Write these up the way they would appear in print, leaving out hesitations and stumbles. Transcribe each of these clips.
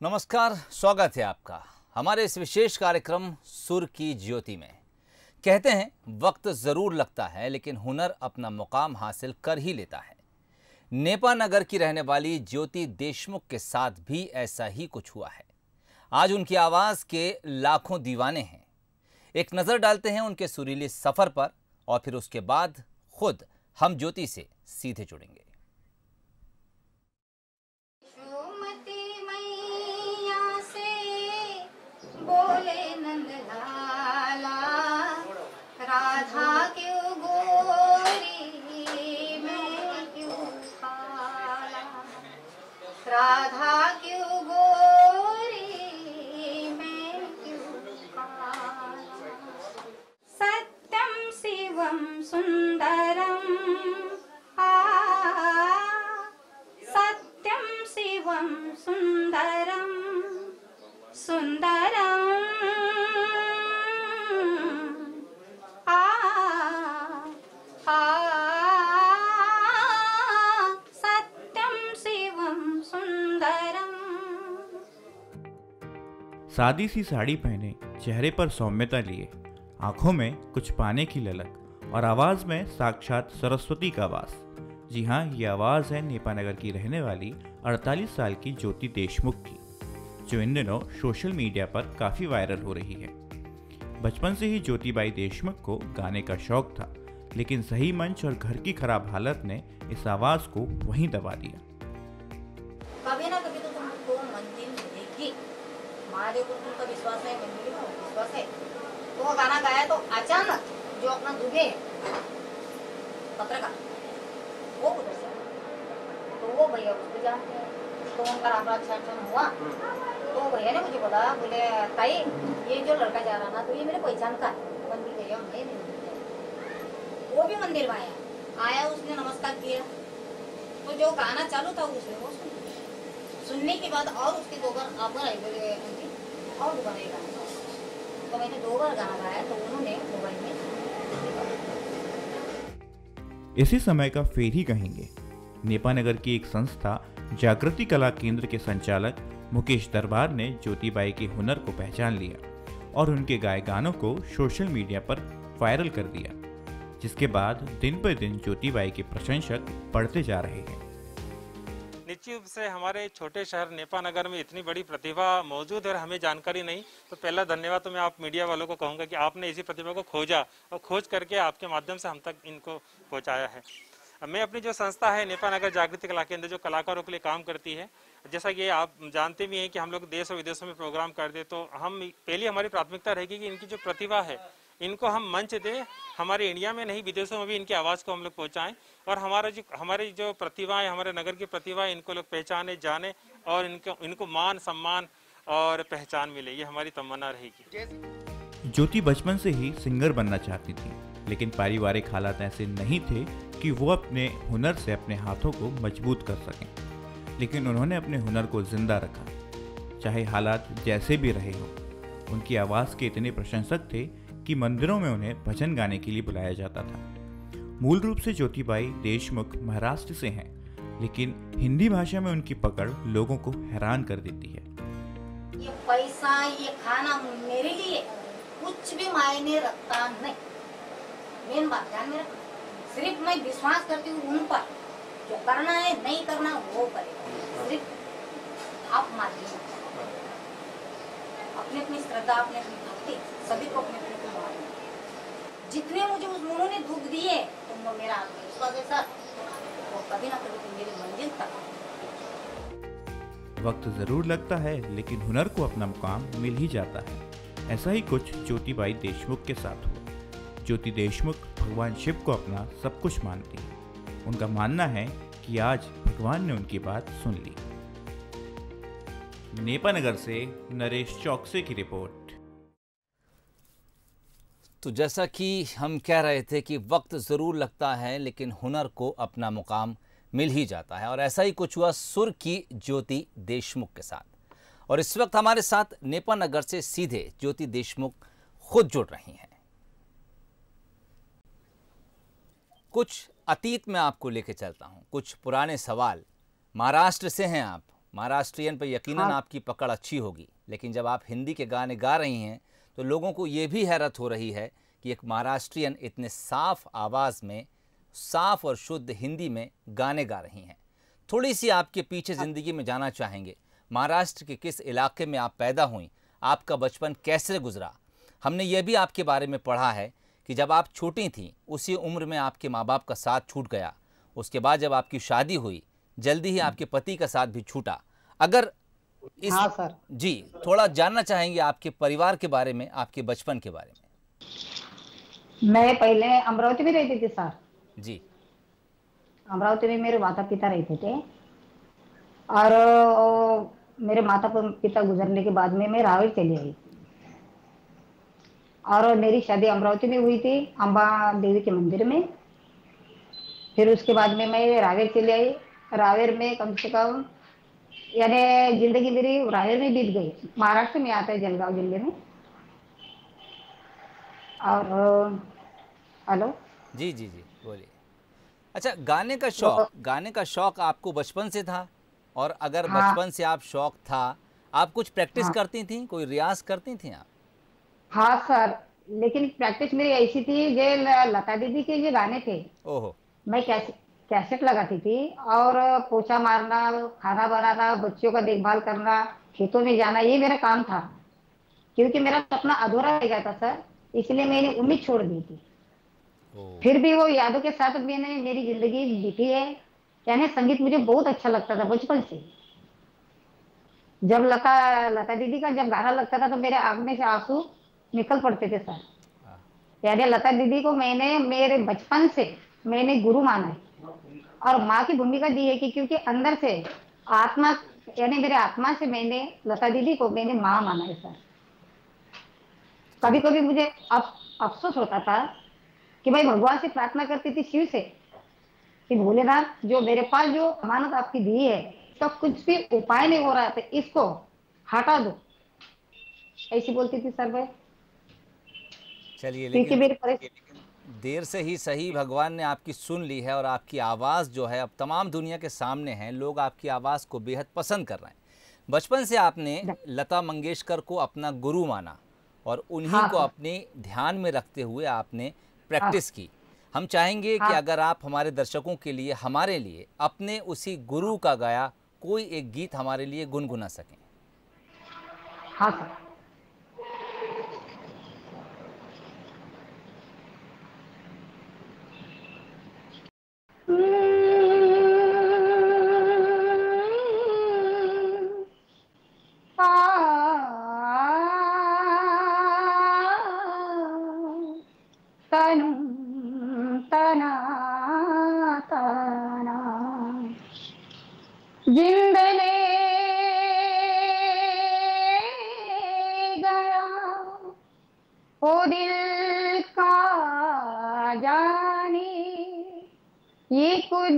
नमस्कार, स्वागत है आपका हमारे इस विशेष कार्यक्रम सुर की ज्योति में। कहते हैं वक्त जरूर लगता है लेकिन हुनर अपना मुकाम हासिल कर ही लेता है। नेपा नगर की रहने वाली ज्योति देशमुख के साथ भी ऐसा ही कुछ हुआ है। आज उनकी आवाज के लाखों दीवाने हैं। एक नजर डालते हैं उनके सुरीले सफर पर और फिर उसके बाद खुद हम ज्योति से सीधे जुड़ेंगे। बोले नंदलाला राधा क्यों गोरी मैं क्यों काला, राधा क्यों गोरी मैं क्यों काला। सत्यम शिवम सुंदरम सत्यम शिवम सुंदरम सुंदरम सत्यम शिवम सुंदरम। सादी सी साड़ी पहने, चेहरे पर सौम्यता लिए, आंखों में कुछ पाने की ललक और आवाज में साक्षात सरस्वती का वास। जी हाँ, ये आवाज है नेपा नगर की रहने वाली 48 साल की ज्योति देशमुख की, जो इन दिनों सोशल मीडिया पर काफ़ी वायरल हो रही है। बचपन से ही ज्योतिबाई देशमुख को गाने का शौक था, लेकिन सही मंच और घर की खराब हालत ने इस आवाज़ को वहीं दबा दिया। कभी ना कभी तो तुमको मंजिल मिलेगी, महादेव को तुमका विश्वास है, मंजिल में विश्वास है। तो वो गाना गाया तो अचानक जो अपना दुबे पत्रकार वो उधर से तो वो भैया उसको जानते हैं, तो उनका अपराध छान हुआ। तो भैया ने मुझे बोला, बोले ताई ये जो लड़का जा रहा ना तो ये मेरे पहचान का है, मंदिर गया वो भी मंदिर में आया, उसने नमस्कार किया। तो जो गाना चालू था उसे वो सुनने के बाद और उसके 2 बार आप आई बोले और दोबारा ये गाना, तो मैंने 2 बार गाना गाया तो उन्होंने मोबाइल में। इसी समय का फेर ही कहेंगे। नेपा नगर की एक संस्था जागृति कला केंद्र के संचालक मुकेश दरबार ने ज्योतिबाई के हुनर को पहचान लिया और उनके गाए गानों को सोशल मीडिया पर वायरल कर दिया, जिसके बाद दिन पर दिन ज्योतिबाई के प्रशंसक बढ़ते जा रहे हैं। निश्चित रूप से हमारे छोटे शहर नेपा नगर में इतनी बड़ी प्रतिभा मौजूद है और हमें जानकारी नहीं, तो पहला धन्यवाद तो मैं आप मीडिया वालों को कहूँगा कि आपने इसी प्रतिभा को खोजा और खोज करके आपके माध्यम से हम तक इनको पहुँचाया है। मैं अपनी जो संस्था है नेपा नगर जागृति कला केंद्र, जो कलाकारों के लिए काम करती है, जैसा कि आप जानते भी हैं कि हम लोग देश और विदेशों में प्रोग्राम करते, तो हम पहली हमारी प्राथमिकता रहेगी कि इनकी जो प्रतिभा है इनको हम मंच दें, हमारे इंडिया में नहीं विदेशों में भी इनकी आवाज़ को हम लोग पहुँचाएँ और हमारी जो प्रतिभाएं, हमारे नगर की प्रतिभा, इनको लोग पहचाने जाने और इनको मान सम्मान और पहचान मिले, ये हमारी तमन्ना रहेगी। ज्योति बचपन से ही सिंगर बनना चाहती थी, लेकिन पारिवारिक हालात ऐसे नहीं थे कि वो अपने हुनर से अपने हाथों को मजबूत कर सकें। लेकिन उन्होंने अपने हुनर को जिंदा रखा, चाहे हालात जैसे भी रहे हो। उनकी आवाज़ के इतने प्रशंसक थे कि मंदिरों में उन्हें भजन गाने के लिए बुलाया जाता था। मूल रूप से ज्योतिबाई देशमुख महाराष्ट्र से हैं, लेकिन हिंदी भाषा में उनकी पकड़ लोगों को हैरान कर देती है। ये पैसा, ये खाना मेरे लिए कुछ भी मायने रखता नहीं। मेन बात ध्यान में रखना, सिर्फ मैं विश्वास करती हूँ उन पर, जो करना है नहीं करना वो करेगा। सिर्फ आप मानिए, अपनी अपनी श्रद्धा, अपनी अपनी भक्ति, सभी को अपने अपने को मानिए। जितने मुझे उन्होंने दुख दिए, तुमको मेरा आत्मविश्वास है सर, वो कभी ना कभी मेरी मंजिल तक। वक्त जरूर लगता है लेकिन हुनर को अपना मुकाम मिल ही जाता है। ऐसा ही कुछ ज्योतिबाई देशमुख के साथ हुआ। ज्योति देशमुख भगवान शिव को अपना सब कुछ मानती है। उनका मानना है कि आज भगवान ने उनकी बात सुन ली। नेपा नगर से नरेश चौकसे की रिपोर्ट। तो जैसा कि हम कह रहे थे कि वक्त ज़रूर लगता है लेकिन हुनर को अपना मुकाम मिल ही जाता है, और ऐसा ही कुछ हुआ सुर की ज्योति देशमुख के साथ। और इस वक्त हमारे साथ नेपा नगर से सीधे ज्योति देशमुख खुद जुड़ रही हैं। कुछ अतीत में आपको लेके चलता हूं, कुछ पुराने सवाल। महाराष्ट्र से हैं आप, महाराष्ट्रियन पर यकीनन हाँ। आपकी पकड़ अच्छी होगी, लेकिन जब आप हिंदी के गाने गा रही हैं तो लोगों को ये भी हैरत हो रही है कि एक महाराष्ट्रियन इतने साफ आवाज़ में, साफ और शुद्ध हिंदी में गाने गा रही हैं। थोड़ी सी आपके पीछे ज़िंदगी में जाना चाहेंगे। महाराष्ट्र के किस इलाके में आप पैदा हुई, आपका बचपन कैसे गुजरा? हमने ये भी आपके बारे में पढ़ा है कि जब आप छोटी थीं उसी उम्र में आपके माँ बाप का साथ छूट गया। उसके बाद जब आपकी शादी हुई जल्दी ही आपके पति का साथ भी छूटा। अगर इस हाँ सर। जी थोड़ा जानना चाहेंगे आपके परिवार के बारे में, आपके बचपन के बारे में। मैं पहले अमरावती में रहती थी सर। जी अमरावती में मेरे माता पिता रहते थे, और मेरे माता पिता गुजरने के बाद में मैं रावेर चली आई, और मेरी शादी अमरावती में हुई थी, अम्बा देवी के मंदिर में। फिर उसके बाद में मैं रावेर चली आई। रावेर में कम से कम यानी जिंदगी मेरी रावेर में बीत गई। महाराष्ट्र में आता है, जलगांव जिले में। और हेलो जी जी जी बोलिए। अच्छा, गाने का शौक आपको बचपन से था? और अगर हाँ। बचपन से आप शौक था, आप कुछ प्रैक्टिस हाँ। करती थी, कोई रियाज करती थी आप? हाँ सर, लेकिन प्रैक्टिस मेरी ऐसी थी, जो लता दीदी के जो गाने थे, ओहो, मैं कैसेट लगाती थी, और पोछा मारना, खाना बनाना, बच्चों का देखभाल करना, खेतों में जाना, ये मेरा काम था। क्योंकि मेरा सपना अधूरा रह गया था सर, इसलिए मैंने उम्मीद छोड़ दी थी। ओह, फिर भी वो यादों के साथ मैंने मेरी जिंदगी बीती है। यानी संगीत मुझे बहुत अच्छा लगता था बचपन से। जब लता दीदी का जब गाना लगता था तो मेरे आंख में से आंसू निकल पड़ते थे सर। यानी लता दीदी को मैंने मेरे बचपन से मैंने गुरु माना है, और माँ की भूमिका दी है कि क्योंकि अंदर से आत्मा, यानी मेरे आत्मा से मैंने लता दीदी को मैंने माँ माना है सर। कभी कभी मुझे अफसोस होता था कि भाई भगवान से प्रार्थना करती थी, शिव से, कि भोलेनाथ जो मेरे पास जो अमानत आपकी दी है, तो कुछ भी उपाय नहीं हो रहा था, इसको हटा दो, ऐसी बोलती थी सर भाई। चलिए, क्योंकि लेकिन मेरी परिस्थिति देर से ही सही भगवान ने आपकी सुन ली है और आपकी आवाज़ जो है अब तमाम दुनिया के सामने है। लोग आपकी आवाज़ को बेहद पसंद कर रहे हैं। बचपन से आपने लता मंगेशकर को अपना गुरु माना और उन्हीं हाँ, को हाँ। अपने ध्यान में रखते हुए आपने प्रैक्टिस की। हम चाहेंगे कि अगर आप हमारे दर्शकों के लिए, हमारे लिए अपने उसी गुरु का गाया कोई एक गीत हमारे लिए गुनगुना सकें। हाँ सर। तनु तना तना जिंद ले गया ओ दिल का जाने, ये खुद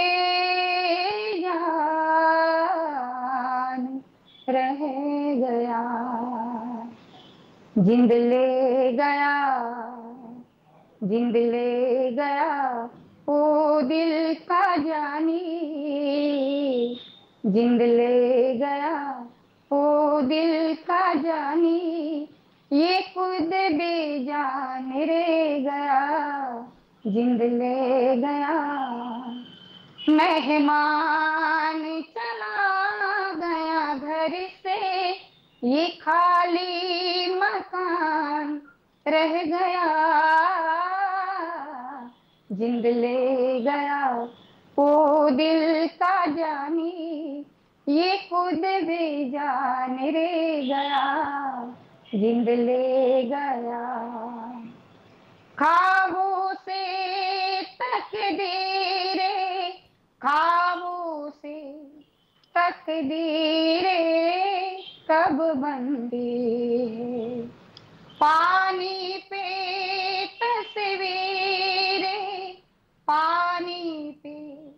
बेजान रह गया। जिंद ले गया, जिंद ले गया ओ दिल का जानी, जिंद ले गया ओ दिल का जानी, ये खुद बेजान रह गया। जिंद ले गया, मेहमान चला गया घर से, ये खाली मकान रह गया। जिंद ले गया ओ दिल का जानी, ये खुद बेजान रह गया। जिंद ले गया, ख्वाबों से तकदीरे, ख्वाबों से तकदीरे कब बनती है, पानी पे तस्वीरें, पानी पे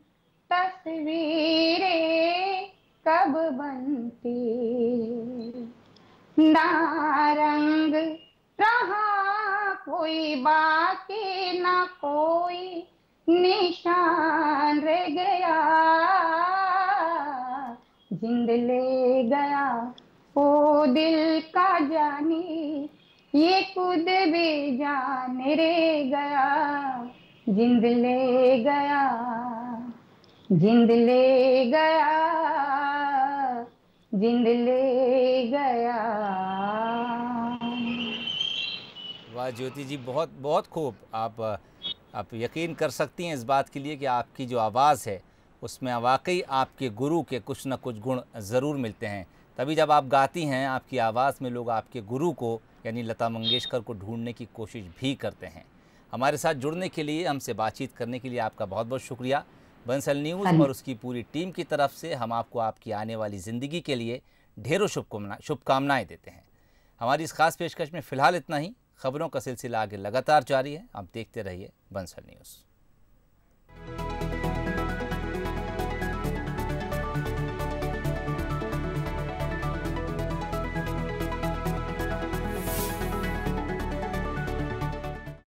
तस्वीरें कब बनती है। ना रंग रहा कोई बाकी, ना कोई निशान रह गया। जिंद ले गया ओ दिल का जानी, ये खुद भी जान रे गया, जिंद ले गया, जिंद ले गया, जिंद ले गया। वाह ज्योति जी, बहुत बहुत खूब। आप यकीन कर सकती हैं इस बात के लिए कि आपकी जो आवाज़ है उसमें वाकई आपके गुरु के कुछ न कुछ गुण ज़रूर मिलते हैं। तभी जब आप गाती हैं आपकी आवाज़ में लोग आपके गुरु को यानी लता मंगेशकर को ढूंढने की कोशिश भी करते हैं। हमारे साथ जुड़ने के लिए, हमसे बातचीत करने के लिए आपका बहुत बहुत शुक्रिया। बंसल न्यूज़ और उसकी पूरी टीम की तरफ से हम आपको आपकी आने वाली ज़िंदगी के लिए ढेरों शुभकामनाएँ देते हैं। हमारी इस खास पेशकश में फ़िलहाल इतना ही। खबरों का सिलसिला आगे लगातार जारी है। आप देखते रहिए बंसल न्यूज़।